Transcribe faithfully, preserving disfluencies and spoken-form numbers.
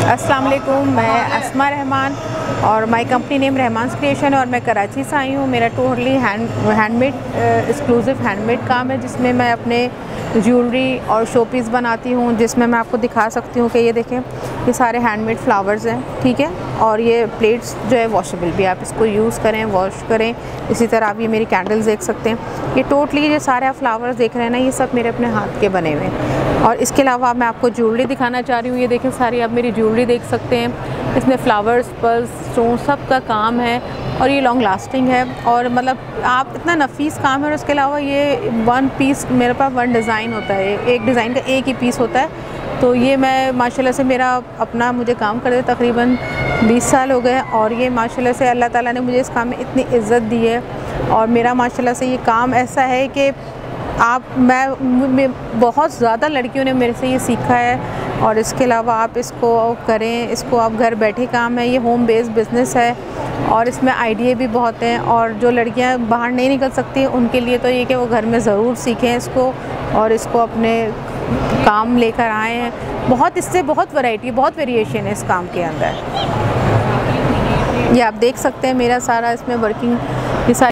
अस्सलाम वालेकुम, मैं अस्मा रहमान और my company name Rahmans creation है और मैं कराची से आई हूँ। मेरा totally hand handmade exclusive handmade काम है, जिसमें मैं अपने ज्वेलरी और शोपीस बनाती हूँ, जिसमें मैं आपको दिखा सकती हूँ कि ये देखें, ये सारे हैंडमेड फ्लावर्स हैं, ठीक है। और ये प्लेट्स जो है वॉशेबल भी, आप इसको यूज़ करें, वॉश करें। इसी तरह आप ये मेरी कैंडल्स देख सकते हैं। ये टोटली जो सारे फ्लावर्स देख रहे हैं ना, ये सब मेरे अपने हाथ के बने हुए हैं। और इसके अलावा मैं आपको ज्वेलरी दिखाना चाह रही हूँ। ये देखें, सारी आप मेरी ज्वेलरी देख सकते हैं। इसमें फ्लावर्स, पर्ल्स, स्टोन सब का काम है और ये लॉन्ग लास्टिंग है। और मतलब आप इतना नफीस काम है। और उसके अलावा ये वन पीस, मेरे पास वन डिज़ाइन होता है, एक डिज़ाइन का एक ही पीस होता है। तो ये मैं माशाल्लाह से मेरा अपना मुझे काम करते तकरीबन बीस साल हो गए। और ये माशाल्लाह से अल्लाह ताला ने मुझे इस काम में इतनी इज़्ज़त दी है। और मेरा माशाल्लाह से ये काम ऐसा है कि आप मैं, मैं बहुत ज़्यादा लड़कियों ने मेरे से ये सीखा है। और इसके अलावा आप इसको करें, इसको आप घर बैठे काम है, ये होम बेस्ड बिज़नेस है और इसमें आइडिया भी बहुत हैं। और जो लड़कियां बाहर नहीं निकल सकती उनके लिए तो ये कि वो घर में ज़रूर सीखें इसको और इसको अपने काम लेकर आए हैं। बहुत इससे बहुत वैरायटी, बहुत वेरिएशन है इस काम के अंदर। ये आप देख सकते हैं मेरा सारा इसमें वर्किंग, ये